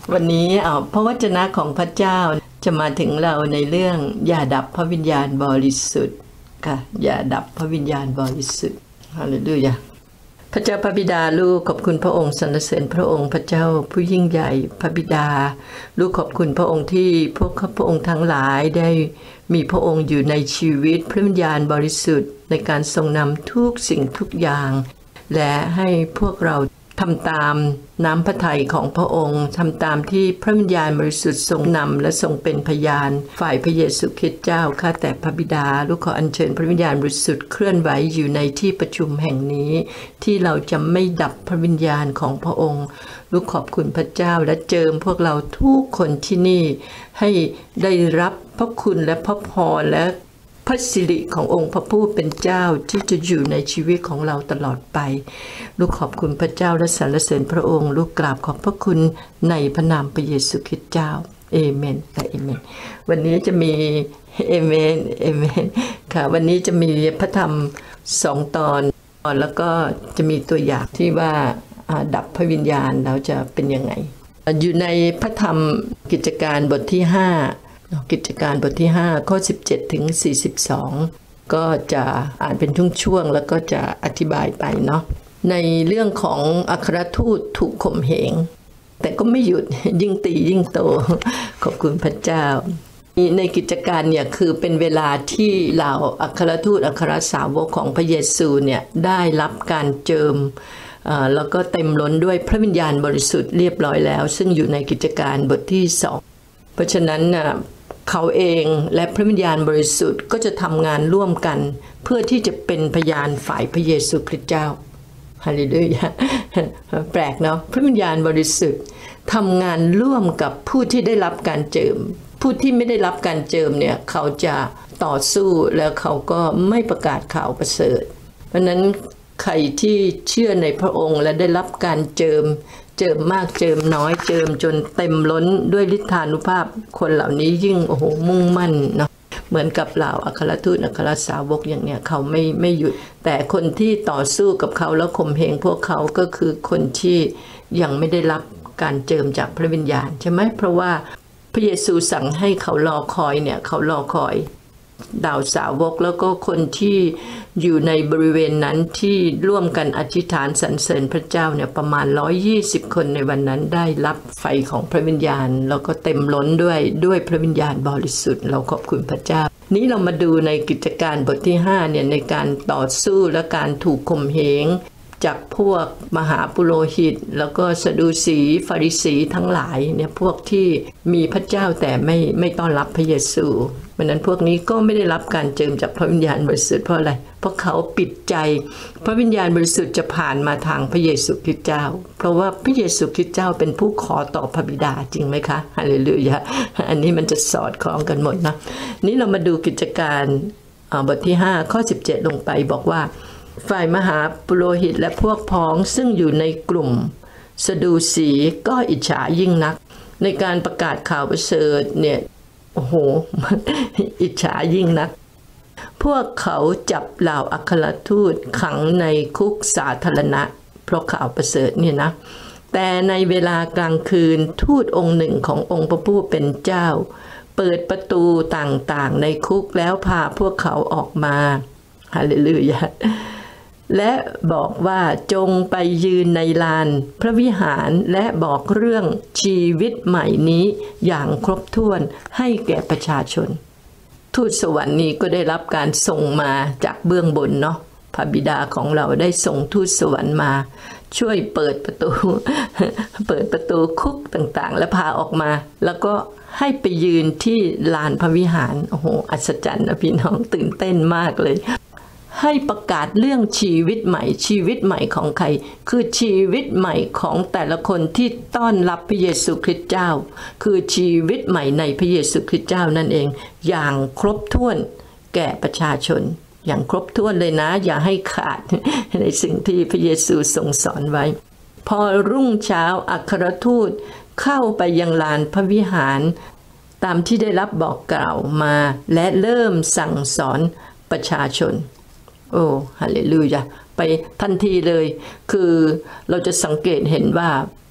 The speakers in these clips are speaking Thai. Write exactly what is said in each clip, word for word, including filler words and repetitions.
วันนี้พระวจนะของพระเจ้าจะมาถึงเราในเรื่องอย่าดับพระวิญญาณบริสุทธิ์ค่ะอย่าดับพระวิญญาณบริสุทธิ์ฮาเลลูยาพระเจ้าพระบิดาลูกขอบคุณพระองค์สรรเสริญพระองค์พระเจ้าผู้ยิ่งใหญ่พระบิดาลูกขอบคุณพระองค์ที่พวกพระองค์ทั้งหลายได้มีพระองค์อยู่ในชีวิตพระวิญญาณบริสุทธิ์ในการทรงนำทุกสิ่งทุกอย่างและให้พวกเราทำตามน้ำพระทัยของพระองค์ทำตามที่พระวิญญาณบริสุทธิ์ทรงนำและทรงเป็นพยานฝ่ายพระเยซูคริสต์เจ้าข้าแต่พระบิดาลูกขออัญเชิญพระวิญญาณบริสุทธิ์เคลื่อนไหวอยู่ในที่ประชุมแห่งนี้ที่เราจะไม่ดับพระวิญญาณของพระองค์ลูกขอบคุณพระเจ้าและเจิมพวกเราทุกคนที่นี่ให้ได้รับพระคุณและพระพรและพระสิริขององค์พระผู้เป็นเจ้าที่จะอยู่ในชีวิตของเราตลอดไปลูกขอบคุณพระเจ้าและสรรเสริญพระองค์ลูกกราบขอบพระคุณในพระนามพระเยซูคริสต์เจ้าเอเมนและเอเมนวันนี้จะมีเอเมนเอเมนค่ะวันนี้จะมีพระธรรมสองตอนแล้วก็จะมีตัวอย่างที่ว่าดับพระวิญญาณเราจะเป็นยังไงอยู่ในพระธรรมกิจการบทที่ห้ากิจการบทที่ห้าข้อสิบเจ็ดถึงสี่สิบสองก็จะอ่านเป็นช่วงๆแล้วก็จะอธิบายไปเนาะในเรื่องของอัครทูตถูกข่มเหงแต่ก็ไม่หยุดยิ่งตียิ่งโตขอบคุณพระเจ้าในกิจการเนี่ยคือเป็นเวลาที่เหล่าอัครทูตอัครสาวกของพระเยซูเนี่ยได้รับการเจิมแล้วก็เต็มล้นด้วยพระวิญญาณบริสุทธิ์เรียบร้อยแล้วซึ่งอยู่ในกิจการบทที่สองเพราะฉะนั้นน่ะเขาเองและพระวิญญาณบริสุทธิ์ก็จะทำงานร่วมกันเพื่อที่จะเป็นพยานฝ่ายพระเยซูคริสต์เจ้าฮาเลลูยาแปลกเนาะพระวิญญาณบริสุทธิ์ทำงานร่วมกับผู้ที่ได้รับการเจิมผู้ที่ไม่ได้รับการเจิมเนี่ยเขาจะต่อสู้แล้วเขาก็ไม่ประกาศข่าวประเสริฐเพราะนั้นใครที่เชื่อในพระองค์และได้รับการเจิมเจิมมากเจิมน้อยเจิมจนเต็มล้นด้วยฤทธานุภาพคนเหล่านี้ยิ่งโอ้โหมุ่งมั่นเนาะเหมือนกับเหล่าอัครทูตอัครสาวกอย่างเนี้ยเขาไม่ไม่หยุดแต่คนที่ต่อสู้กับเขาแล้วข่มเหงพวกเขาก็คือคนที่ยังไม่ได้รับการเจิมจากพระวิญญาณใช่ไหมเพราะว่าพระเยซูสั่งให้เขารอคอยเนี่ยเขารอคอยดาวสาวกแล้วก็คนที่อยู่ในบริเวณนั้นที่ร่วมกันอธิษฐานสรรเสริญพระเจ้าเนี่ยประมาณหนึ่งร้อยยี่สิบคนในวันนั้นได้รับไฟของพระวิญญาณแล้วก็เต็มล้นด้วยด้วยพระวิญญาณบริสุทธิ์เราขอบคุณพระเจ้านี้เรามาดูในกิจการบทที่ห้าเนี่ยในการต่อสู้และการถูกข่มเหงจากพวกมหาปุโรหิตแล้วก็สดุสีฟาริสีทั้งหลายเนี่ยพวกที่มีพระเจ้าแต่ไม่ไม่ต้อนรับพระเยซูเพราะนั้นพวกนี้ก็ไม่ได้รับการเจิมจากพระวิญญาณบริสุทธิ์เพราะอะไรเพราะเขาปิดใจพระวิญญาณบริสุทธิ์จะผ่านมาทางพระเยซูคริสต์เจ้าเพราะว่าพระเยซูคริสต์เจ้าเป็นผู้ขอต่อพระบิดาจริงไหมคะฮาเลลูยาอันนี้มันจะสอดคล้องกันหมดนะนี่เรามาดูกิจการบทที่ห้าข้อสิบเจ็ดลงไปบอกว่าฝ่ายมหาปุโรหิตและพวกพ้องซึ่งอยู่ในกลุ่มสดูสีก็อิจฉายิ่งนักในการประกาศข่าวประเสริฐเนี่ยโอ้โหอิจฉายิ่งนักพวกเขาจับเหล่าอัครทูตขังในคุกสาธารณะเพราะข่าวประเสริฐเนี่ยนะแต่ในเวลากลางคืนทูตองค์หนึ่งขององค์พระผู้เป็นเจ้าเปิดประตูต่างๆในคุกแล้วพาพวกเขาออกมาฮาเลลูยาและบอกว่าจงไปยืนในลานพระวิหารและบอกเรื่องชีวิตใหม่นี้อย่างครบถ้วนให้แก่ประชาชนทูตสวรรค์นี้ก็ได้รับการส่งมาจากเบื้องบนเนาะพระบิดาของเราได้ส่งทูตสวรรค์มาช่วยเปิดประตูเปิดประตูคุกต่างๆและพาออกมาแล้วก็ให้ไปยืนที่ลานพระวิหารโอ้โหอัศจรรย์นะพี่น้องตื่นเต้นมากเลยให้ประกาศเรื่องชีวิตใหม่ชีวิตใหม่ของใครคือชีวิตใหม่ของแต่ละคนที่ต้อนรับพระเยซูคริสต์เจ้าคือชีวิตใหม่ในพระเยซูคริสต์เจ้านั่นเองอย่างครบถ้วนแก่ประชาชนอย่างครบถ้วนเลยนะอย่าให้ขาดในสิ่งที่พระเยซูทรงสอนไว้พอรุ่งเช้าอัครทูตเข้าไปยังลานพระวิหารตามที่ได้รับบอกกล่าวมาและเริ่มสั่งสอนประชาชนโอ้ฮาเลลูยาไปทันทีเลยคือเราจะสังเกตเห็นว่า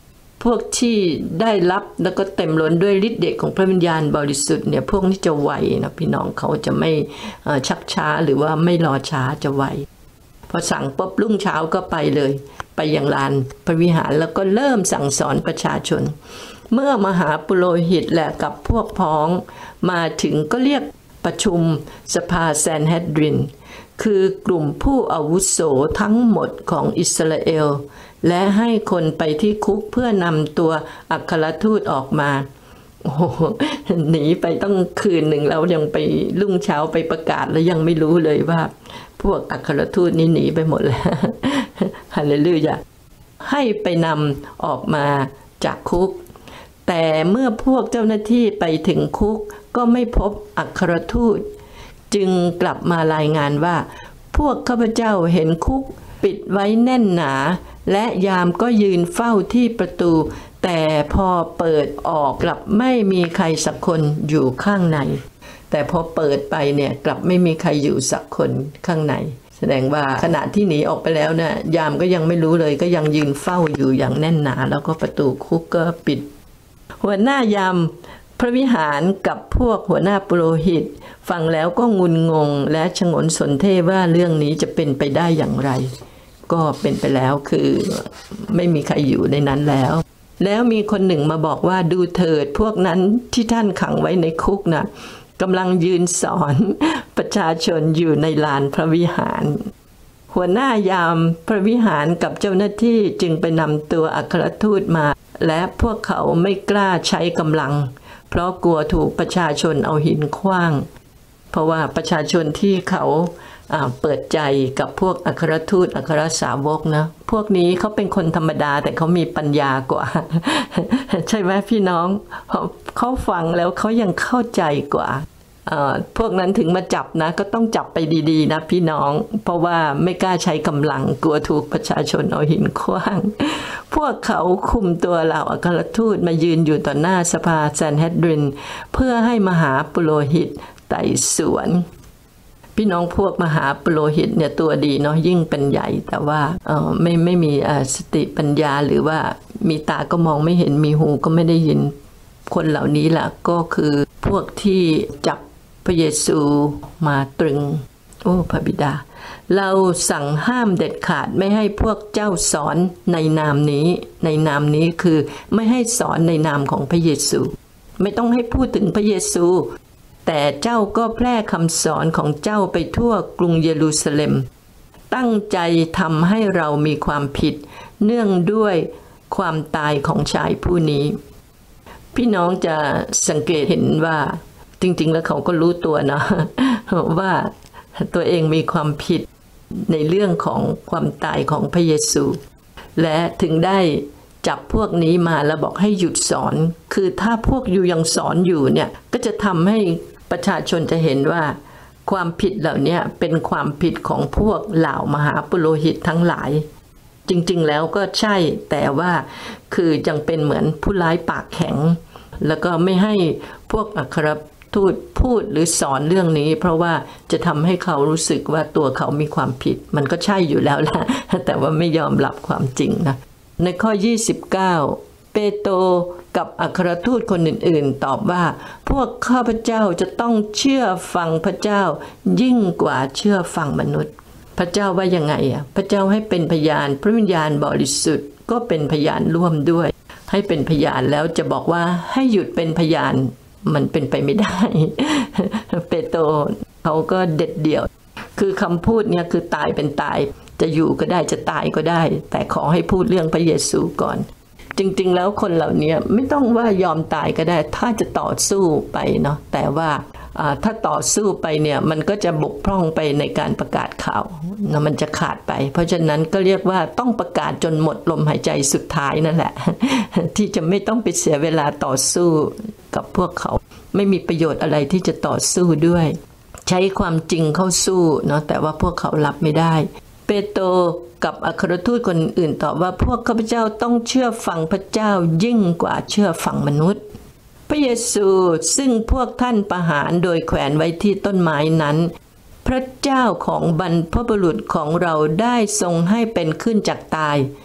พวกที่ได้รับแล้วก็เต็มล้นด้วยฤทธิ์เดชของพระวิญญาณบริสุทธิ์เนี่ยพวกนี้จะไวนะพี่น้องเขาจะไม่ชักช้าหรือว่าไม่รอช้าจะไวพอสั่งปุ๊บรุ่งเช้าก็ไปเลยไปยังลานพระวิหารแล้วก็เริ่มสั่งสอนประชาชนเมื่อมหาปุโรหิตและกับพวกพ้องมาถึงก็เรียกประชุมสภาแซนเฮดรินคือกลุ่มผู้อาวุโสทั้งหมดของอิสราเอลและให้คนไปที่คุกเพื่อนำตัวอัครทูตออกมาโอ้โหหนีไปต้องคืนหนึ่งแล้วยังไปรุ่งเช้าไปประกาศแล้วยังไม่รู้เลยว่าพวกอัครทูตนี่หนีไปหมดแล้วฮาเลลูยาให้ไปนำออกมาจากคุกแต่เมื่อพวกเจ้าหน้าที่ไปถึงคุกก็ไม่พบอัครทูตจึงกลับมารายงานว่าพวกข้าพเจ้าเห็นคุกปิดไว้แน่นหนาและยามก็ยืนเฝ้าที่ประตูแต่พอเปิดออกกลับไม่มีใครสักคนอยู่ข้างในแต่พอเปิดไปเนี่ยกลับไม่มีใครอยู่สักคนข้างในแสดงว่าขณะที่หนีออกไปแล้วเนี่ยยามก็ยังไม่รู้เลยก็ยังยืนเฝ้าอยู่อย่างแน่นหนาแล้วก็ประตูคุกก็ปิดหัวหน้ายามพระวิหารกับพวกหัวหน้าปุโรหิตฟังแล้วก็งุนงงและฉงนสนเท่ว่าเรื่องนี้จะเป็นไปได้อย่างไรก็เป็นไปแล้วคือไม่มีใครอยู่ในนั้นแล้วแล้วมีคนหนึ่งมาบอกว่าดูเถิดพวกนั้นที่ท่านขังไว้ในคุกน่ะกำลังยืนสอนประชาชนอยู่ในลานพระวิหารหัวหน้ายามพระวิหารกับเจ้าหน้าที่จึงไปนำตัวอัครทูตมาและพวกเขาไม่กล้าใช้กำลังเพราะกลัวถูกประชาชนเอาหินขว้างเพราะว่าประชาชนที่เขาเปิดใจกับพวกอัครทูตอัครสาวกนะพวกนี้เขาเป็นคนธรรมดาแต่เขามีปัญญากว่า ใช่ไหมพี่น้องเขาฟังแล้วเขายังเข้าใจกว่าพวกนั้นถึงมาจับนะก็ต้องจับไปดีๆนะพี่น้องเพราะว่าไม่กล้าใช้กำลังกลัวถูกประชาชนเอาหินขว้างพวกเขาคุมตัวเหล่าอัครทูตมายืนอยู่ต่อหน้าสภาแซนเฮดรินเพื่อให้มหาปุโรหิตไต่สวนพี่น้องพวกมหาปุโรหิตเนี่ยตัวดีเนาะยิ่งเป็นใหญ่แต่ว่าเออไม่ไม่มีสติปัญญาหรือว่ามีตาก็มองไม่เห็นมีหูก็ไม่ได้ยินคนเหล่านี้แหละก็คือพวกที่จับพระเยซูมาตรึงโอ้พระบิดาเราสั่งห้ามเด็ดขาดไม่ให้พวกเจ้าสอนในนามนี้ในนามนี้คือไม่ให้สอนในนามของพระเยซูไม่ต้องให้พูดถึงพระเยซูแต่เจ้าก็แพร่คำสอนของเจ้าไปทั่วกรุงเยรูซาเล็มตั้งใจทำให้เรามีความผิดเนื่องด้วยความตายของชายผู้นี้พี่น้องจะสังเกตเห็นว่าจริงๆแล้วเขาก็รู้ตัวนะว่าตัวเองมีความผิดในเรื่องของความตายของพระเยซูและถึงได้จับพวกนี้มาแล้วบอกให้หยุดสอนคือถ้าพวกอยู่ยังสอนอยู่เนี่ยก็จะทำให้ประชาชนจะเห็นว่าความผิดเหล่านี้เป็นความผิดของพวกเหล่ามหาปุโรหิตทั้งหลายจริงๆแล้วก็ใช่แต่ว่าคือยังเป็นเหมือนผู้ร้ายปากแข็งแล้วก็ไม่ให้พวกอัครทูตพูดหรือสอนเรื่องนี้เพราะว่าจะทำให้เขารู้สึกว่าตัวเขามีความผิดมันก็ใช่อยู่แล้วล่ะแต่ว่าไม่ยอมรับความจริงนะในข้อยี่สิบเก้าเปโตรกับอัครทูตคนอื่นๆตอบว่าพวกข้าพเจ้าจะต้องเชื่อฟังพระเจ้ายิ่งกว่าเชื่อฟังมนุษย์พระเจ้าว่ายังไงอ่ะพระเจ้าให้เป็นพยานพระวิญญาณบริสุทธิ์ก็เป็นพยานร่วมด้วยให้เป็นพยานแล้วจะบอกว่าให้หยุดเป็นพยานมันเป็นไปไม่ได้เปโตรเขาก็เด็ดเดี่ยวคือคำพูดเนี่ยคือตายเป็นตายจะอยู่ก็ได้จะตายก็ได้แต่ขอให้พูดเรื่องพระเยซูก่อนจริงๆแล้วคนเหล่านี้ไม่ต้องว่ายอมตายก็ได้ถ้าจะต่อสู้ไปเนาะแต่ว่าถ้าต่อสู้ไปเนี่ยมันก็จะบกพร่องไปในการประกาศข่าวนะมันจะขาดไปเพราะฉะนั้นก็เรียกว่าต้องประกาศจนหมดลมหายใจสุดท้ายนั่นแหละที่จะไม่ต้องไปเสียเวลาต่อสู้กับพวกเขาไม่มีประโยชน์อะไรที่จะต่อสู้ด้วยใช้ความจริงเข้าสู้เนาะแต่ว่าพวกเขารับไม่ได้เปโตรกับอัครทูตคนอื่นตอบว่าพวกข้าพเจ้าต้องเชื่อฟังพระเจ้ายิ่งกว่าเชื่อฟังมนุษย์พระเยซูซึ่งพวกท่านประหารโดยแขวนไว้ที่ต้นไม้นั้นพระเจ้าของบรรพบุรุษของเราได้ทรงให้เป็นขึ้นจากตาย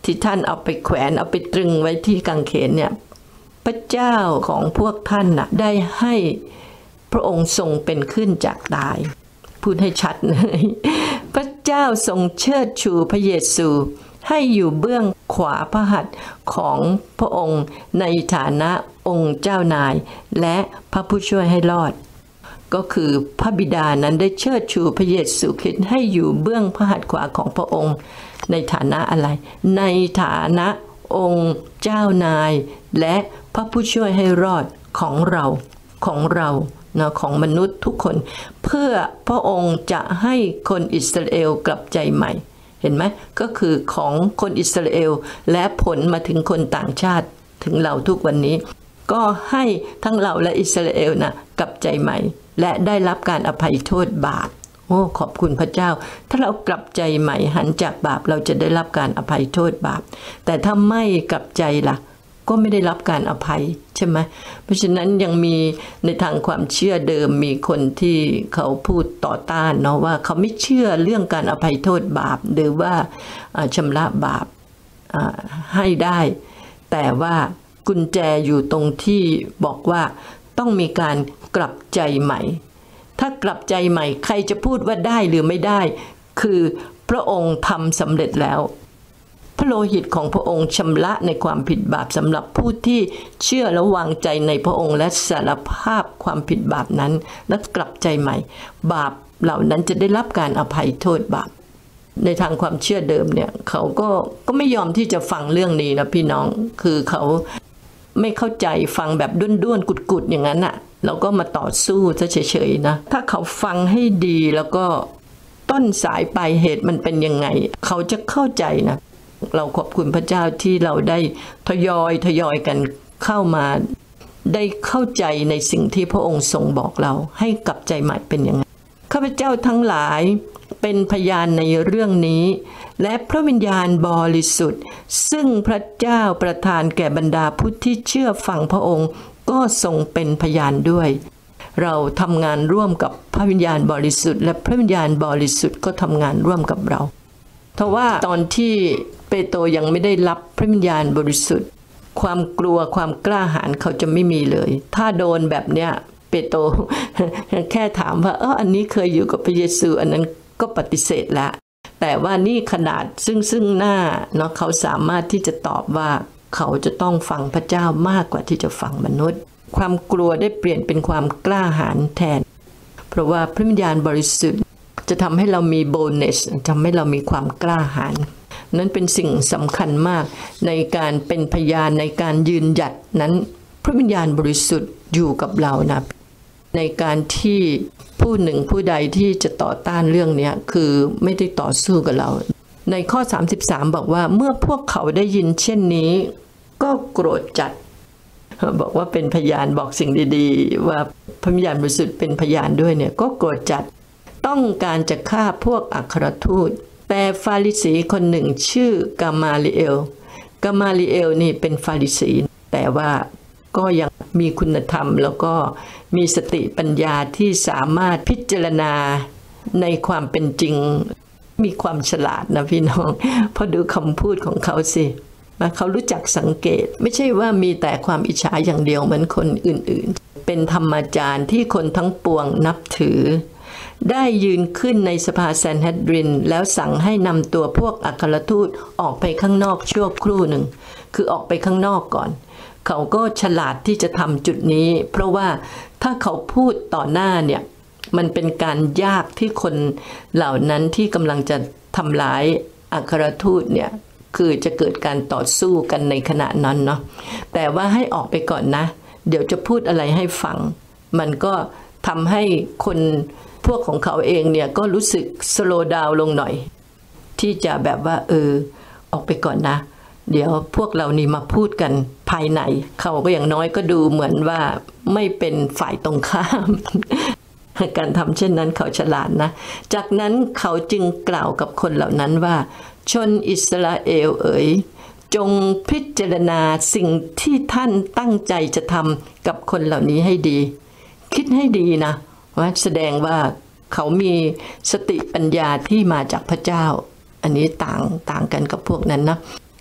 ที่ท่านเอาไปแขวนเอาไปตรึงไว้ที่กางเขนเนี่ยพระเจ้าของพวกท่านน่ะได้ให้พระองค์ทรงเป็นขึ้นจากตายพูดให้ชัดเลยพระเจ้าทรงเชิดชูพระเยซูให้อยู่เบื้องขวาพระหัตถ์ของพระองค์ในฐานะองค์เจ้านายและพระผู้ช่วยให้รอดก็คือพระบิดานั้นได้เชิดชูพระเยซูคริสต์ให้อยู่เบื้องพระหัตถ์ขวาของพระองค์ในฐานะอะไรในฐานะองค์เจ้านายและพระผู้ช่วยให้รอดของเราของเรานะของมนุษย์ทุกคนเพื่อพระองค์จะให้คนอิสราเอลกลับใจใหม่เห็นไหมก็คือของคนอิสราเอลและผลมาถึงคนต่างชาติถึงเราทุกวันนี้ก็ให้ทั้งเราและอิสราเอลนะกลับใจใหม่และได้รับการอภัยโทษบาปโอ้ขอบคุณพระเจ้าถ้าเรากลับใจใหม่หันจากบาปเราจะได้รับการอภัยโทษบาปแต่ถ้าไม่กลับใจล่ะก็ไม่ได้รับการอภัยใช่ไหมเพราะฉะนั้นยังมีในทางความเชื่อเดิมมีคนที่เขาพูดต่อต้านเนาะว่าเขาไม่เชื่อเรื่องการอภัยโทษบาปหรือว่าชำระบาปให้ได้แต่ว่ากุญแจอยู่ตรงที่บอกว่าต้องมีการกลับใจใหม่ถ้ากลับใจใหม่ใครจะพูดว่าได้หรือไม่ได้คือพระองค์ทำสำเร็จแล้วพระโลหิตของพระองค์ชำระในความผิดบาปสำหรับผู้ที่เชื่อและวางใจในพระองค์และสารภาพความผิดบาปนั้นและกลับใจใหม่บาปเหล่านั้นจะได้รับการอภัยโทษบาปในทางความเชื่อเดิมเนี่ยเขาก็ก็ไม่ยอมที่จะฟังเรื่องนี้นะพี่น้องคือเขาไม่เข้าใจฟังแบบด้วนๆกุดๆอย่างนั้นน่ะเราก็มาต่อสู้ซะเฉยๆนะถ้าเขาฟังให้ดีแล้วก็ต้นสายปลายเหตุมันเป็นยังไงเขาจะเข้าใจนะเราขอบคุณพระเจ้าที่เราได้ทยอยทยอยกันเข้ามาได้เข้าใจในสิ่งที่พระองค์ทรงบอกเราให้กลับใจใหม่เป็นยังไงข้าพเจ้าทั้งหลายเป็นพยานในเรื่องนี้และพระวิญญาณบริสุทธิ์ซึ่งพระเจ้าประทานแก่บรรดาผู้ที่เชื่อฟังพระองค์ก็ทรงเป็นพยานด้วยเราทำงานร่วมกับพระวิญญาณบริสุทธิ์และพระวิญญาณบริสุทธิ์ก็ทำงานร่วมกับเราเพราะว่าตอนที่เปโตรยังไม่ได้รับพระวิญญาณบริสุทธิ์ความกลัวความกล้าหาญเขาจะไม่มีเลยถ้าโดนแบบเนี้ยเปโตรแค่ถามว่าเอออันนี้เคยอยู่กับพระเยซูอันนั้นก็ปฏิเสธแล้วแต่ว่านี่ขนาดซึ่งซึ่งหน้าเนาะเขาสามารถที่จะตอบว่าเขาจะต้องฟังพระเจ้ามากกว่าที่จะฟังมนุษย์ความกลัวได้เปลี่ยนเป็นความกล้าหาญแทนเพราะว่าพระวิญญาณบริสุทธิ์จะทำให้เรามี boldness ทำให้เรามีความกล้าหาญนั้นเป็นสิ่งสำคัญมากในการเป็นพยานในการยืนหยัดนั้นพระวิญญาณบริสุทธิ์อยู่กับเรานะในการที่ผู้หนึ่งผู้ใดที่จะต่อต้านเรื่องนี้คือไม่ได้ต่อสู้กับเราในข้อสามสิบสามบอกว่าเมื่อพวกเขาได้ยินเช่นนี้ก็โกรธจัดบอกว่าเป็นพยานบอกสิ่งดีๆว่าพระวิญญาณบริสุทธิ์เป็นพยานด้วยเนี่ยก็โกรธจัดต้องการจะฆ่าพวกอัครทูตแต่ฟาริสีคนหนึ่งชื่อกามาลิเอลกามาลิเอลนี่เป็นฟาริสีแต่ว่าก็ยังมีคุณธรรมแล้วก็มีสติปัญญาที่สามารถพิจารณาในความเป็นจริงมีความฉลาดนะพี่น้องพอดูคำพูดของเขาสิเขารู้จักสังเกตไม่ใช่ว่ามีแต่ความอิจฉาอย่างเดียวเหมือนคนอื่นๆเป็นธรรมจารย์ที่คนทั้งปวงนับถือได้ยืนขึ้นในสภาแซนเฮดรินแล้วสั่งให้นำตัวพวกอัครทูตออกไปข้างนอกชั่วครู่หนึ่งคือออกไปข้างนอกก่อนเขาก็ฉลาดที่จะทำจุดนี้เพราะว่าถ้าเขาพูดต่อหน้าเนี่ยมันเป็นการยากที่คนเหล่านั้นที่กำลังจะทำร้ายอัครทูตเนี่ยคือจะเกิดการต่อสู้กันในขณะนั้นเนาะแต่ว่าให้ออกไปก่อนนะเดี๋ยวจะพูดอะไรให้ฟังมันก็ทำให้คนพวกของเขาเองเนี่ยก็รู้สึกสโลว์ดาวน์ลงหน่อยที่จะแบบว่าเออออกไปก่อนนะเดี๋ยวพวกเรานี่มาพูดกันภายในเขาก็อย่างน้อยก็ดูเหมือนว่าไม่เป็นฝ่ายตรงข้าม การทำเช่นนั้นเขาฉลาดนะจากนั้นเขาจึงกล่าวกับคนเหล่านั้นว่าชนอิสราเอลเอ๋ยจงพิจารณาสิ่งที่ท่านตั้งใจจะทำกับคนเหล่านี้ให้ดีคิดให้ดีนะว่าแสดงว่าเขามีสติปัญญาที่มาจากพระเจ้าอันนี้ต่างต่างกันกับพวกนั้นนะ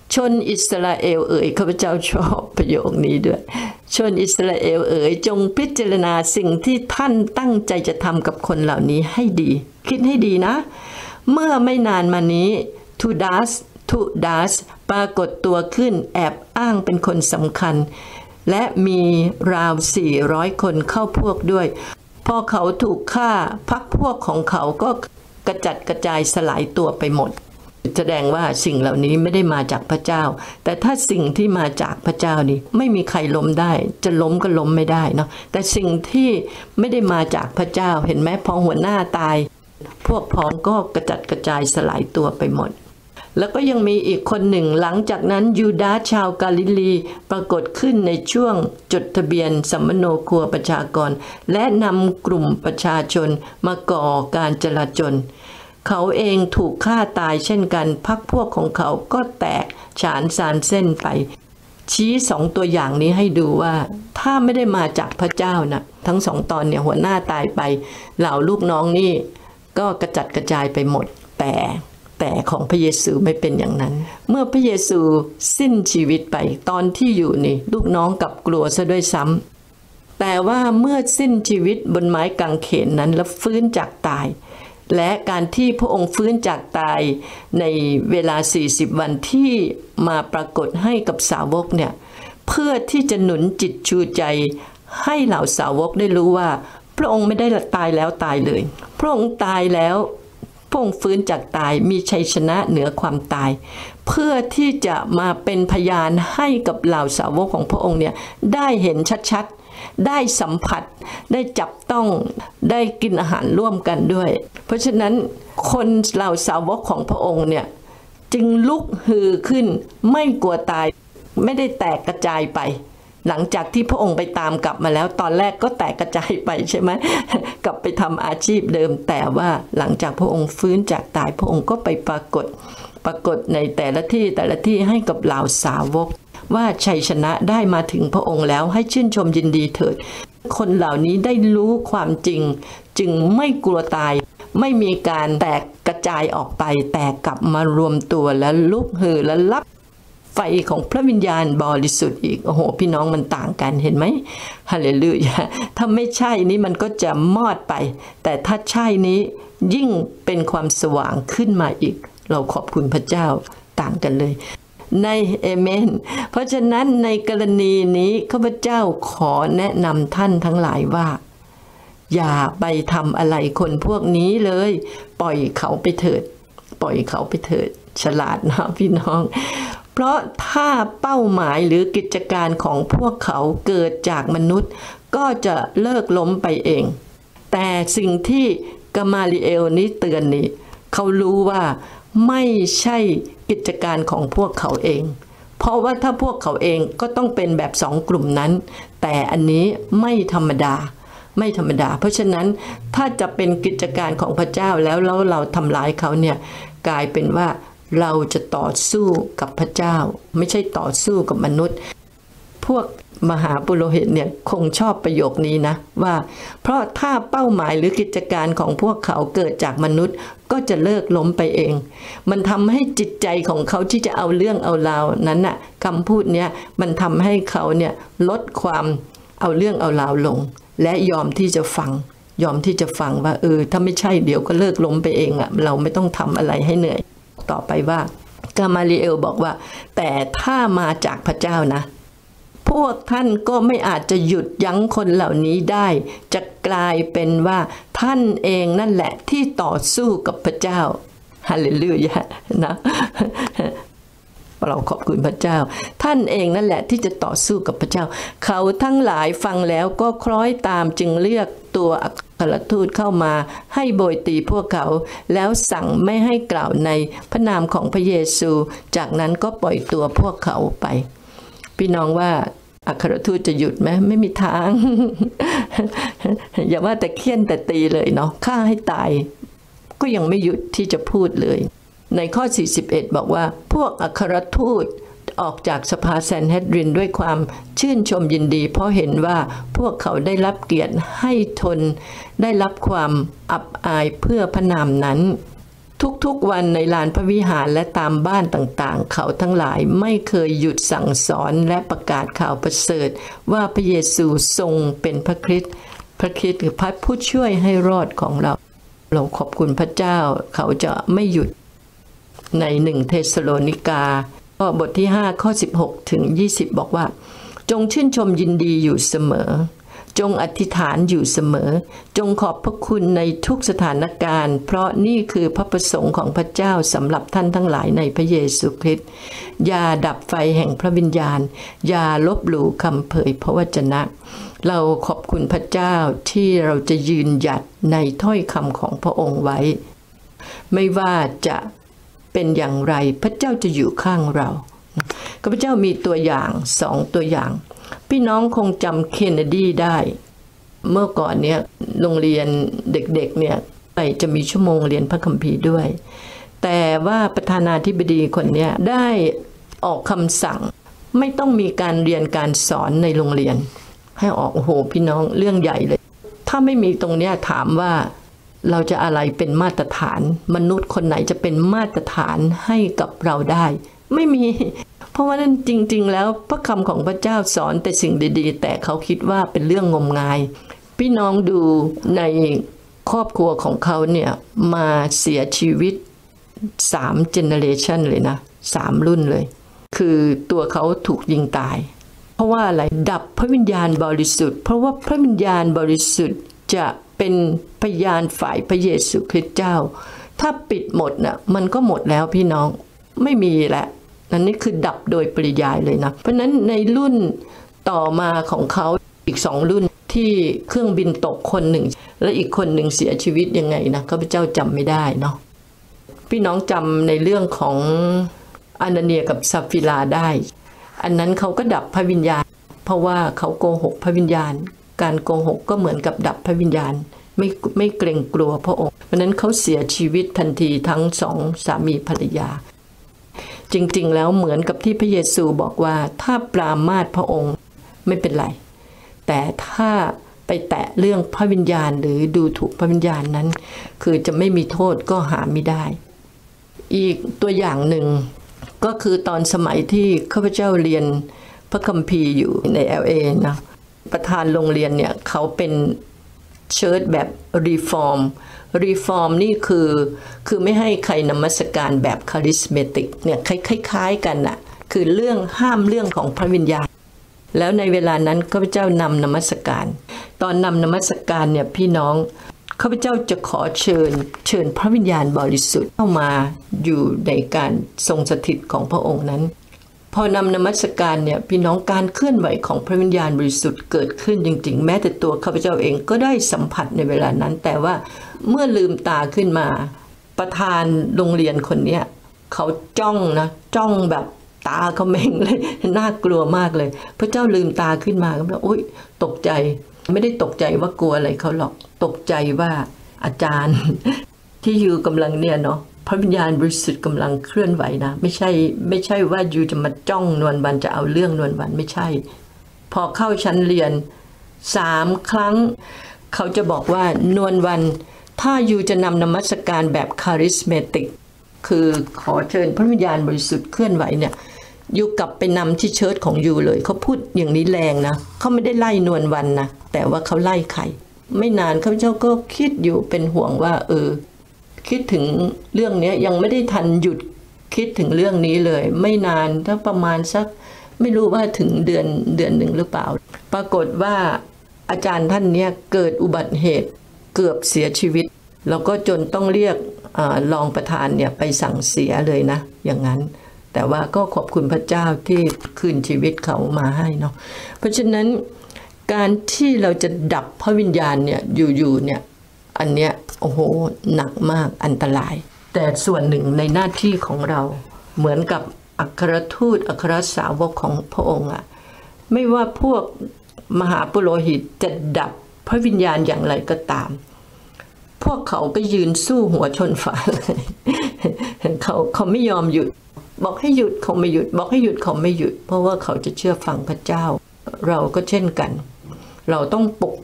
ชนอิสราเอลเอ๋ยข้าพเจ้าชอบประโยคนี้ด้วยชนอิสราเอลเอ๋ยจงพิจารณาสิ่งที่ท่านตั้งใจจะทำกับคนเหล่านี้ให้ดีคิดให้ดีนะเมื่อไม่นานมานี้ทูดัสทูดัสปรากฏตัวขึ้นแอบอ้างเป็นคนสำคัญและมีราวสี่ร้อยคนเข้าพวกด้วยพอเขาถูกฆ่าพรรคพวกของเขาก็กระจัดกระจายสลายตัวไปหมดแสดงว่าสิ่งเหล่านี้ไม่ได้มาจากพระเจ้าแต่ถ้าสิ่งที่มาจากพระเจ้านี่ไม่มีใครล้มได้จะล้มก็ล้มไม่ได้เนาะแต่สิ่งที่ไม่ได้มาจากพระเจ้าเห็นไหมพอหัวหน้าตายพวกพ้องก็กระจัดกระจายสลายตัวไปหมดแล้วก็ยังมีอีกคนหนึ่งหลังจากนั้นยูดาห์ชาวกาลิลีปรากฏขึ้นในช่วงจดทะเบียนสัมมโนครัวประชากรและนำกลุ่มประชาชนมาก่อการจลาจลเขาเองถูกฆ่าตายเช่นกันพรรคพวกของเขาก็แตกฉานสานเส้นไปชี้สองตัวอย่างนี้ให้ดูว่าถ้าไม่ได้มาจากพระเจ้านะทั้งสองตอนเนี่ยหัวหน้าตายไปเหล่าลูกน้องนี่ก็กระจัดกระจายไปหมดแต่แต่ของพระเยซูไม่เป็นอย่างนั้นเมื่อพระเยซูสิ้นชีวิตไปตอนที่อยู่นี่ลูกน้องกลับกลัวซะด้วยซ้ำแต่ว่าเมื่อสิ้นชีวิตบนไม้กางเขนนั้นแล้วฟื้นจากตายและการที่พระองค์ฟื้นจากตายในเวลาสี่สิบวันที่มาปรากฏให้กับสาวกเนี่ยเพื่อที่จะหนุนจิตชูใจให้เหล่าสาวกได้รู้ว่าพระองค์ไม่ได้ตายแล้วตายเลยพระองค์ตายแล้วพระองค์ฟื้นจากตายมีชัยชนะเหนือความตายเพื่อที่จะมาเป็นพยานให้กับเหล่าสาวกของพระองค์เนี่ยได้เห็นชัดๆได้สัมผัสได้จับต้องได้กินอาหารร่วมกันด้วยเพราะฉะนั้นคนเหล่าสาวกของพระองค์เนี่ยจึงลุกฮือขึ้นไม่กลัวตายไม่ได้แตกกระจายไปหลังจากที่พระองค์ไปตามกลับมาแล้วตอนแรกก็แตกกระจายไปใช่ไหมกลับไปทำอาชีพเดิมแต่ว่าหลังจากพระองค์ฟื้นจากตายพระองค์ก็ไปปรากฏปรากฏในแต่ละที่แต่ละที่ให้กับเหล่าสาวกว่าชัยชนะได้มาถึงพระองค์แล้วให้ชื่นชมยินดีเถิดคนเหล่านี้ได้รู้ความจริงจึงไม่กลัวตายไม่มีการแตกกระจายออกไปแต่กลับมารวมตัวและลุกฮือและรับไฟของพระวิญญาณบริสุทธิ์อีกโอ้โหพี่น้องมันต่างกันเห็นไหมฮาเลลูยาถ้าไม่ใช่นี้มันก็จะมอดไปแต่ถ้าใช่นี้ยิ่งเป็นความสว่างขึ้นมาอีกเราขอบคุณพระเจ้าต่างกันเลยในเอเมนเพราะฉะนั้นในกรณีนี้ข้าพเจ้าขอแนะนำท่านทั้งหลายว่าอย่าไปทำอะไรคนพวกนี้เลยปล่อยเขาไปเถิดปล่อยเขาไปเถิดฉลาดนะพี่น้องเพราะถ้าเป้าหมายหรือกิจการของพวกเขาเกิดจากมนุษย์ก็จะเลิกล้มไปเองแต่สิ่งที่กามาลีเอลนี้เตือนนี่เขารู้ว่าไม่ใช่กิจการของพวกเขาเองเพราะว่าถ้าพวกเขาเองก็ต้องเป็นแบบสองกลุ่มนั้นแต่อันนี้ไม่ธรรมดาไม่ธรรมดาเพราะฉะนั้นถ้าจะเป็นกิจการของพระเจ้าแล้วแล้วเราทำร้ายเขาเนี่ยกลายเป็นว่าเราจะต่อสู้กับพระเจ้าไม่ใช่ต่อสู้กับมนุษย์พวกมหาปุโรหิตเนี่ยคงชอบประโยคนี้นะว่าเพราะถ้าเป้าหมายหรือกิจการของพวกเขาเกิดจากมนุษย์ก็จะเลิกล้มไปเองมันทำให้จิตใจของเขาที่จะเอาเรื่องเอาราวนั้นน่ะคำพูดเนี้ยมันทำให้เขาเนี่ยลดความเอาเรื่องเอาราวลงและยอมที่จะฟังยอมที่จะฟังว่าเออถ้าไม่ใช่เดี๋ยวก็เลิกล้มไปเองอ่ะเราไม่ต้องทำอะไรให้เหนื่อยต่อไปว่ากามาลีเอลบอกว่าแต่ถ้ามาจากพระเจ้านะพวกท่านก็ไม่อาจจะหยุดยั้งคนเหล่านี้ได้จะกลายเป็นว่าท่านเองนั่นแหละที่ต่อสู้กับพระเจ้าฮาเลลูยานะเราขอบคุณพระเจ้าท่านเองนั่นแหละที่จะต่อสู้กับพระเจ้าเขาทั้งหลายฟังแล้วก็คล้อยตามจึงเรียกตัวอัครทูตเข้ามาให้โบยตีพวกเขาแล้วสั่งไม่ให้กล่าวในพระนามของพระเยซูจากนั้นก็ปล่อยตัวพวกเขาไปพี่น้องว่าอัครทูตจะหยุดไหมไม่มีทาง อย่าว่าแต่เคี่ยนแต่ตีเลยเนาะฆ่าให้ตายก็ยังไม่หยุดที่จะพูดเลยในข้อสี่สิบเอ็ดบอกว่าพวกอัครทูตออกจากสภาแซนเฮดรินด้วยความชื่นชมยินดีเพราะเห็นว่าพวกเขาได้รับเกียรติให้ทนได้รับความอับอายเพื่อพระนามนั้นทุกๆวันในลานพระวิหารและตามบ้านต่างๆเขาทั้งหลายไม่เคยหยุดสั่งสอนและประกาศข่าวประเสริฐว่าพระเยซูทรงเป็นพระคริสต์พระคริสต์คือพระผู้ช่วยให้รอดของเราเราขอบคุณพระเจ้าเขาจะไม่หยุดในหนึ่งเทสโลนิกาข้อบทที่ห้าข้อสิบหกถึงยี่สิบบอกว่าจงชื่นชมยินดีอยู่เสมอจงอธิษฐานอยู่เสมอจงขอบพระคุณในทุกสถานการณ์เพราะนี่คือพระประสงค์ของพระเจ้าสำหรับท่านทั้งหลายในพระเยซูคริสต์อย่าดับไฟแห่งพระวิญญาณอย่าลบหลู่คำเผยพระวจนะเราขอบคุณพระเจ้าที่เราจะยืนหยัดในถ้อยคำของพระองค์ไว้ไม่ว่าจะเป็นอย่างไรพระเจ้าจะอยู่ข้างเราข้าพเจ้ามีตัวอย่างสองตัวอย่างพี่น้องคงจำเคนเนดีได้เมื่อก่อนเนี่ยโรงเรียนเด็กๆเนี่ยจะมีชั่วโมงเรียนพระคัมภีร์ด้วยแต่ว่าประธานาธิบดีคนนี้ได้ออกคำสั่งไม่ต้องมีการเรียนการสอนในโรงเรียนให้ออกโอ้โหพี่น้องเรื่องใหญ่เลยถ้าไม่มีตรงนี้ถามว่าเราจะอะไรเป็นมาตรฐานมนุษย์คนไหนจะเป็นมาตรฐานให้กับเราได้ไม่มีเพราะว่านั่นจริงๆแล้วพระคำของพระเจ้าสอนแต่สิ่งดีๆแต่เขาคิดว่าเป็นเรื่องงมงายพี่น้องดูในครอบครัวของเขาเนี่ยมาเสียชีวิตสามเจเนเรชันเลยนะสามรุ่นเลยคือตัวเขาถูกยิงตายเพราะว่าอะไรดับพระวิญญาณบริสุทธิ์เพราะว่าพระวิญญาณบริสุทธิ์จะเป็นพยานฝ่ายพระเยซูคริสต์เจ้าถ้าปิดหมดน่ะมันก็หมดแล้วพี่น้องไม่มีแล้วนั่นนี่คือดับโดยปริยายเลยนะเพราะนั้นในรุ่นต่อมาของเขาอีกสองรุ่นที่เครื่องบินตกคนหนึ่งและอีกคนหนึ่งเสียชีวิตยังไงนะข้าพเจ้าจำไม่ได้เนาะพี่น้องจำในเรื่องของอานาเนียกับซาฟิราได้อันนั้นเขาก็ดับพระวิญญาณเพราะว่าเขาโกหกพระวิญญาณการโกหกก็เหมือนกับดับพระวิญญาณไม่ไม่เกรงกลัวพระองค์เพราะนั้นเขาเสียชีวิตทันทีทั้งสองสามีภรรยาจริงๆแล้วเหมือนกับที่พระเยซูบอกว่าถ้าปรามาสพระองค์ไม่เป็นไรแต่ถ้าไปแตะเรื่องพระวิญญาณหรือดูถูกพระวิญญาณนั้นคือจะไม่มีโทษก็หาไม่ได้อีกตัวอย่างหนึ่งก็คือตอนสมัยที่ข้าพเจ้าเรียนพระคัมภีร์อยู่ใน แอล เอ นะประธานโรงเรียนเนี่ยเขาเป็นเชิร์ชแบบรีฟอร์มรีฟอร์มนี่คือคือไม่ให้ใครนมัสการแบบคาริสเมติกเนี่ยคล้ายๆกันน่ะคือเรื่องห้ามเรื่องของพระวิญญาณแล้วในเวลานั้นข้าพเจ้านำนมัสการตอนนำนมัสการเนี่ยพี่น้องข้าพเจ้าจะขอเชิญเชิญพระวิญญาณบริสุทธิ์เข้ามาอยู่ในการทรงสถิตของพระองค์นั้นพอนำนมัสการเนี่ยพี่น้องการเคลื่อนไหวของพระวิญญาณบริสุทธิ์เกิดขึ้นจริงๆแม้แต่ตัวข้าพเจ้าเองก็ได้สัมผัสในเวลานั้นแต่ว่าเมื่อลืมตาขึ้นมาประธานโรงเรียนคนนี้เขาจ้องนะจ้องแบบตาเขาเม่งเลยน่ากลัวมากเลยพระเจ้าลืมตาขึ้นมาก็แบบโอ๊ยตกใจไม่ได้ตกใจว่ากลัวอะไรเขาหรอกตกใจว่าอาจารย์ที่อยู่กำลังเนี่ยเนาะพระวิญญาณบริสุทธิ์กำลังเคลื่อนไหวนะไม่ใช่ไม่ใช่ว่าอยู่จะมาจ้องนวลวันจะเอาเรื่องนวลวันไม่ใช่พอเข้าชั้นเรียนสามครั้งเขาจะบอกว่านวลวันถ้าอยู่จะนำนมัสการแบบคาริสเมติกคือขอเชิญพระวิญญาณบริสุทธิ์เคลื่อนไหวเนี่ยอยู่กลับไปนำที่เชิร์ชของยูเลยเขาพูดอย่างนี้แรงนะเขาไม่ได้ไล่นวลวันนะแต่ว่าเขาไล่ใครไม่นานข้าพเจ้าก็คิดอยู่เป็นห่วงว่าเออคิดถึงเรื่องนี้ยังไม่ได้ทันหยุดคิดถึงเรื่องนี้เลยไม่นานถ้าประมาณสักไม่รู้ว่าถึงเดือนเดือนหนึ่งหรือเปล่าปรากฏว่าอาจารย์ท่านนี้เกิดอุบัติเหตุเกือบเสียชีวิตแล้วก็จนต้องเรียกรองประธานเนี่ยไปสั่งเสียเลยนะอย่างนั้นแต่ว่าก็ขอบคุณพระเจ้าที่คืนชีวิตเขามาให้เนาะเพราะฉะนั้นการที่เราจะดับพระวิญญาณเนี่ยอยู่ๆเนี่ยอันเนี้ยโอ้โหหนักมากอันตรายแต่ส่วนหนึ่งในหน้าที่ของเราเหมือนกับอัครทูตอัครสาวกของพระองค์อะไม่ว่าพวกมหาปุโรหิตจะดับพระวิญญาณอย่างไรก็ตามพวกเขาก็ยืนสู้หัวชนฝาเลยเขาเขาไม่ยอมหยุดบอกให้หยุดเขาไม่หยุดบอกให้หยุดเขาไม่หยุดเพราะว่าเขาจะเชื่อฟังพระเจ้าเราก็เช่นกันเราต้องปก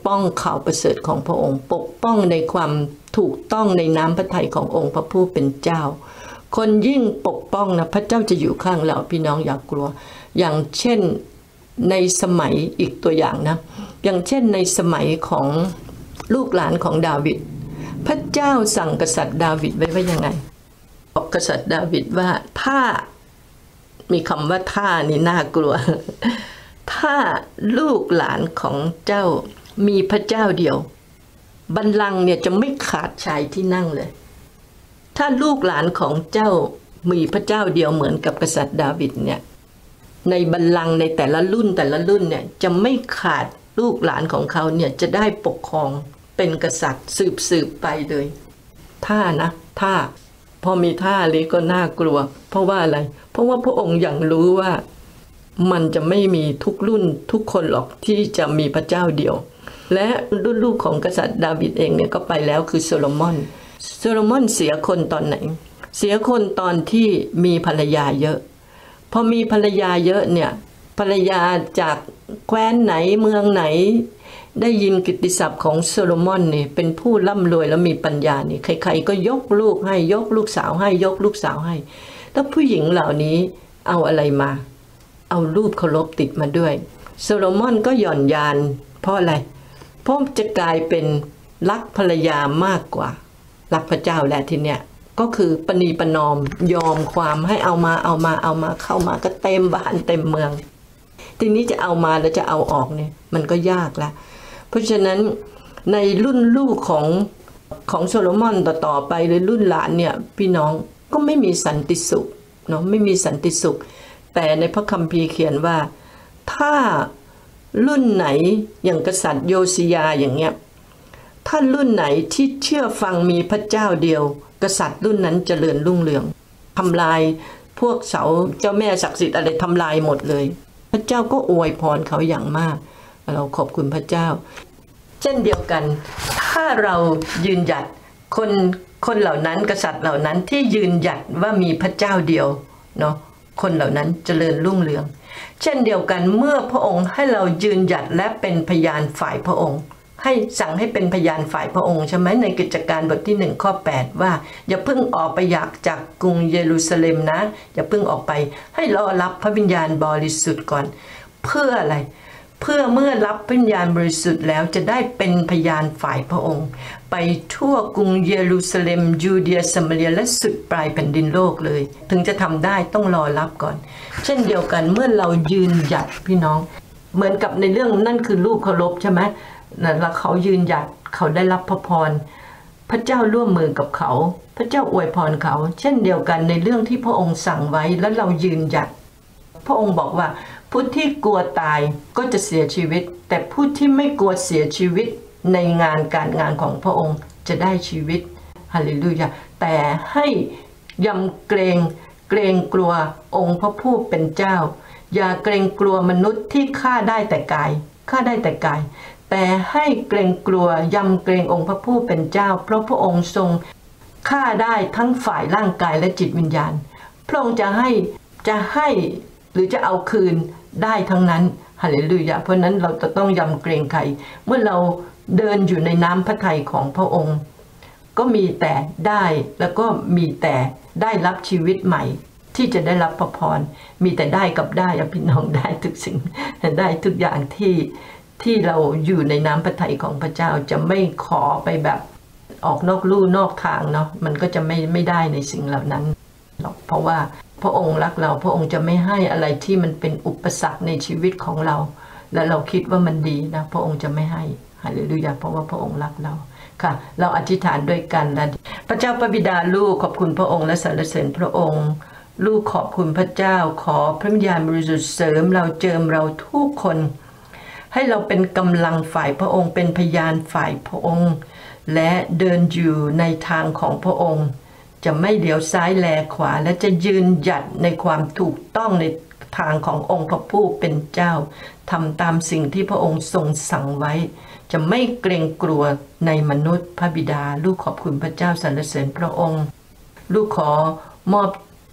ป้องข่าวประเสริฐของพระองค์ปกป้องในความถูกต้องในน้ำพระทัยขององค์พระผู้เป็นเจ้าคนยิ่งปกป้องนะพระเจ้าจะอยู่ข้างเราพี่น้องอย่ากลัวอย่างเช่นในสมัยอีกตัวอย่างนะอย่างเช่นในสมัยของลูกหลานของดาวิดพระเจ้าสั่งกษัตริย์ดาวิดไว้ว่ายังไงบอกกษัตริย์ดาวิดว่าถ้ามีคำว่าถ้านี่น่ากลัวถ้าลูกหลานของเจ้ามีพระเจ้าเดียวบัลลังก์เนี่ยจะไม่ขาดชายที่นั่งเลยถ้าลูกหลานของเจ้ามีพระเจ้าเดียวเหมือนกับกษัตริย์ดาวิดเนี่ยในบัลลังก์ในแต่ละรุ่นแต่ละรุ่นเนี่ยจะไม่ขาดลูกหลานของเขาเนี่ยจะได้ปกครองเป็นกษัตริย์สืบสืบไปเลยถ้านะถ้าพอมีท่านี้ก็น่ากลัวเพราะว่าอะไรเพราะว่าพระองค์อย่างรู้ว่ามันจะไม่มีทุกรุ่นทุกคนหรอกที่จะมีพระเจ้าเดียวและรุ่นลูกของกษัตริย์ดาวิดเองเนี่ยก็ไปแล้วคือโซโลมอนโซโลมอนเสียคนตอนไหนเสียคนตอนที่มีภรรยาเยอะพอมีภรรยาเยอะเนี่ยภรรยาจากแคว้นไหนเมืองไหนได้ยินกิตติศัพท์ของโซโลมอนนี่เป็นผู้ร่ำรวยแล้วมีปัญญานี่ใครๆก็ยกลูกให้ยกลูกสาวให้ยกลูกสาวให้แล้วผู้หญิงเหล่านี้เอาอะไรมาเอารูปเคารพติดมาด้วยโซโลมอนก็หย่อนยานเพราะอะไรเพราะจะกลายเป็นรักภรรยามากกว่ารักพระเจ้าแหละทีเนี้ยก็คือปณีประนอมยอมความให้เอามาเอามาเอามาเข้ามาก็เต็มบ้านเต็มเมืองทีนี้จะเอามาแล้วจะเอาออกเนี่ยมันก็ยากละเพราะฉะนั้นในรุ่นลูกของของโซโลมอนต่อๆไปหรือรุ่นหลานเนี่ยพี่น้องก็ไม่มีสันติสุขเนาะไม่มีสันติสุขแต่ในพระคัมภีร์เขียนว่าถ้ารุ่นไหนอย่างกษัตริย์โยซียาอย่างเงี้ยถ้ารุ่นไหนที่เชื่อฟังมีพระเจ้าเดียวกษัตริย์รุ่นนั้นเจริญรุ่งเรืองทำลายพวกเสาเจ้าแม่ศักดิ์สิทธิ์อะไรทำลายหมดเลยพระเจ้าก็อวยพรเขาอย่างมากเราขอบคุณพระเจ้าเช่นเดียวกันถ้าเรายืนหยัดคนคนเหล่านั้นกษัตริย์เหล่านั้นที่ยืนหยัดว่ามีพระเจ้าเดียวเนาะคนเหล่านั้นเจริญรุ่งเรืองเช่นเดียวกันเมื่อพระองค์ให้เรายืนหยัดและเป็นพยานฝ่ายพระองค์ให้สั่งให้เป็นพยานฝ่ายพระองค์ใช่ไหมในกิจการบทที่หนึ่งข้อแปดว่าอย่าเพิ่งออกไปอยากจากกรุงเยรูซาเล็มนะอย่าเพิ่งออกไปให้รอรับพระวิญญาณบริสุทธิ์ก่อนเพื่ออะไรเพื่อเมื่อรับพระวิญญาณบริสุทธิ์แล้วจะได้เป็นพยานฝ่ายพระองค์ไปทั่วกรุงเยรูซาเล็มยูเดียซัมมาเรียและสุดปลายแผ่นดินโลกเลยถึงจะทำได้ต้องรอรับก่อนเช่นเดียวกันเมื่อเรายืนหยัดพี่น้องเหมือนกับในเรื่องนั่นคือรูปเคารพใช่ไหมแล้วเขายืนหยัดเขาได้รับพระพรพระเจ้าร่วมมือกับเขาพระเจ้าอวยพรเขาเช่นเดียวกันในเรื่องที่พระองค์สั่งไว้แล้วเรายืนหยัดพระองค์บอกว่าผู้ที่กลัวตายก็จะเสียชีวิตแต่ผู้ที่ไม่กลัวเสียชีวิตในงานการงานของพระองค์จะได้ชีวิตฮาเลลูยาแต่ให้ยำเกรงเกรงกลัวองค์พระผู้เป็นเจ้าอย่าเกรงกลัวมนุษย์ที่ฆ่าได้แต่กายฆ่าได้แต่กายแต่ให้เกรงกลัวยำเกรงองค์พระผู้เป็นเจ้าเพราะพระองค์ทรงฆ่าได้ทั้งฝ่ายร่างกายและจิตวิญญาณพระองค์จะให้จะให้หรือจะเอาคืนได้ทั้งนั้นฮาเลลูยาเพราะนั้นเราจะต้องยำเกรงใครเมื่อเราเดินอยู่ในน้ำพระทัยของพระองค์ก็มีแต่ได้แล้วก็มีแต่ได้รับชีวิตใหม่ที่จะได้รับพระพรมีแต่ได้กับได้พี่น้องได้ทุกสิ่งได้ทุกอย่างที่ที่เราอยู่ในน้ำพระทัยของพระเจ้าจะไม่ขอไปแบบออกนอกลู่นอกทางเนาะมันก็จะไม่ไม่ได้ในสิ่งเหล่านั้นหรอกเพราะว่าพระองค์รักเราพระองค์จะไม่ให้อะไรที่มันเป็นอุปสรรคในชีวิตของเราและเราคิดว่ามันดีนะพระองค์จะไม่ให้ฮาเลลูยาเพราะว่าพระองค์รักเราค่ะเราอธิษฐานด้วยกันนะพระเจ้าพระบิดาลูกขอบคุณพระองค์และสรรเสริญพระองค์ลูกขอบคุณพระเจ้าขอพระวิญญาณบริสุทธิ์เสริมเราเจิมเราทุกคนให้เราเป็นกำลังฝ่ายพระองค์เป็นพยานฝ่ายพระองค์และเดินอยู่ในทางของพระองค์จะไม่เลี้ยวซ้ายแลขวาและจะยืนหยัดในความถูกต้องในทางขององค์พระผู้เป็นเจ้าทำตามสิ่งที่พระองค์ทรงสั่งไว้จะไม่เกรงกลัวในมนุษย์พระบิดาลูกขอบคุณพระเจ้าสรรเสริญพระองค์ลูกขอมอบ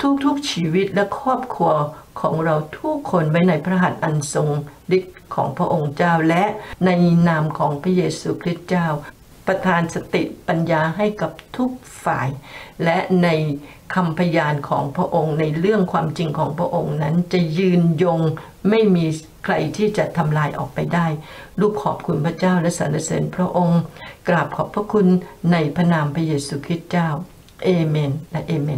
ทุกๆชีวิตและครอบครัวของเราทุกคนไว้ในพระหัตถ์อันทรงฤทธิ์ของพระองค์เจ้าและในนามของพระเยซูคริสต์เจ้าประทานสติปัญญาให้กับทุกฝ่ายและในคำพยานของพระองค์ในเรื่องความจริงของพระองค์นั้นจะยืนยงไม่มีใครที่จะทำลายออกไปได้ลูกขอบคุณพระเจ้าและสรรเสริญพระองค์กราบขอบพระคุณในพระนามพระเยซูคริสต์เจ้าเอเมนและเอเมน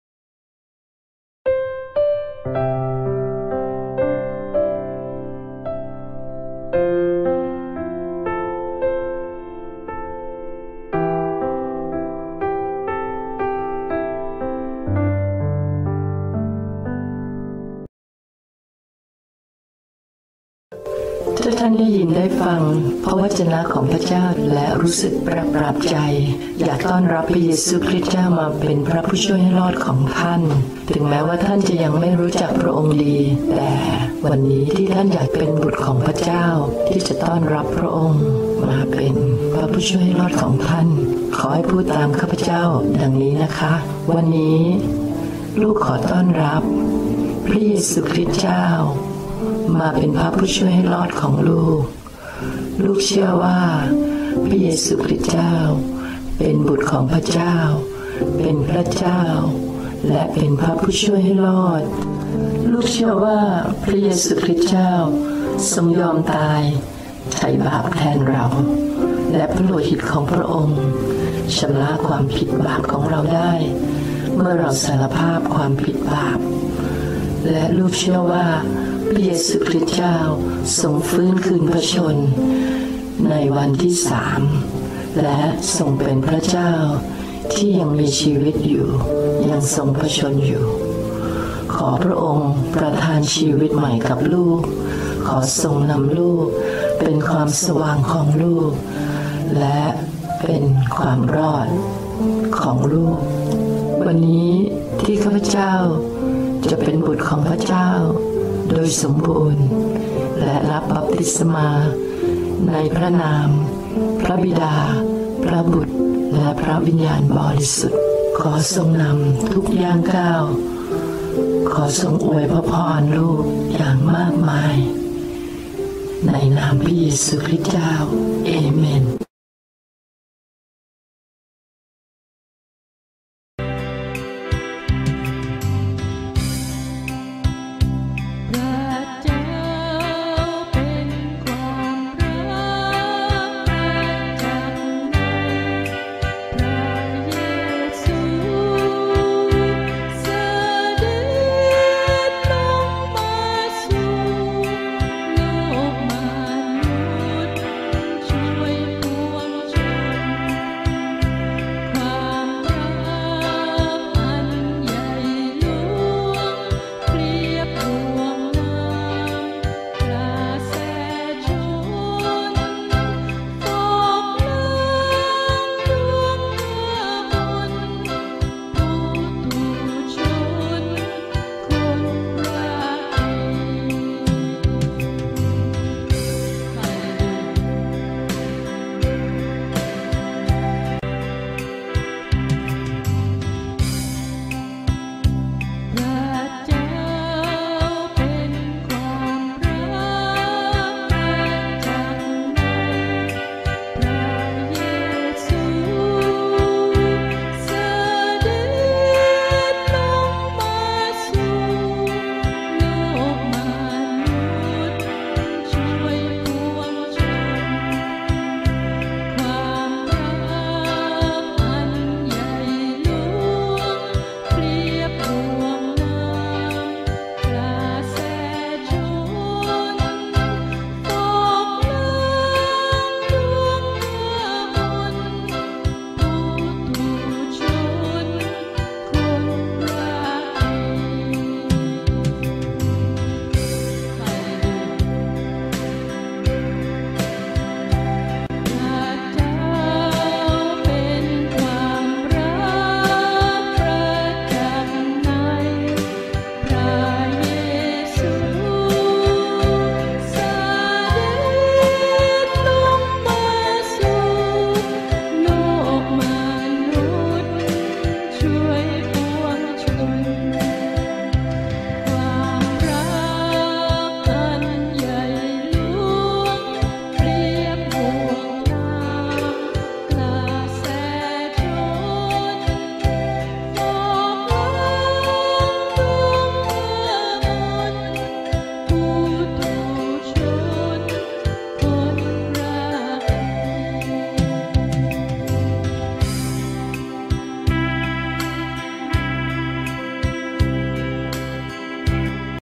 ถ้าท่านได้ยินได้ฟังพระวจนะของพระเจ้าและรู้สึกประปรับใจอยากต้อนรับพระเยซูคริสต์เจ้ามาเป็นพระผู้ช่วยให้รอดของท่านถึงแม้ว่าท่านจะยังไม่รู้จักพระองค์ดีแต่วันนี้ที่ท่านอยากเป็นบุตรของพระเจ้าที่จะต้อนรับพระองค์มาเป็นพระผู้ช่วยให้รอดของท่านขอให้พูดตามข้าพเจ้าดังนี้นะคะวันนี้ลูกขอต้อนรับพระเยซูคริสต์เจ้ามาเป็นพระผู้ช่วยให้รอดของลูกลูกเชื่อว่าพระเยซูคริสต์เจ้าเป็นบุตรของพระเจ้าเป็นพระเจ้าและเป็นพระผู้ช่วยให้รอดลูกเชื่อว่าพระเยซูคริสต์เจ้าทรงยอมตายไถ่บาปแทนเราและพระโลหิตของพระองค์ชำระความผิดบาปของเราได้เมื่อเราสารภาพความผิดบาปและลูกเชื่อว่าพระเยซูคริสต์เจ้าทรงฟื้นคืนพระชนในวันที่สามและทรงเป็นพระเจ้าที่ยังมีชีวิตอยู่ยังทรงพระชนอยู่ขอพระองค์ประทานชีวิตใหม่กับลูกขอทรงนำลูกเป็นความสว่างของลูกและเป็นความรอดของลูกวันนี้ที่ข้าพเจ้าจะเป็นบุตรของพระเจ้าโดยสมบูรณ์และรับบัพติศมาในพระนามพระบิดาพระบุตรและพระวิญญาณบริสุทธิ์ขอทรงนำทุกย่างก้าวขอทรงอวยพระพรลูกอย่างมากมายในนามพระเยซูคริสต์เจ้าเอเมน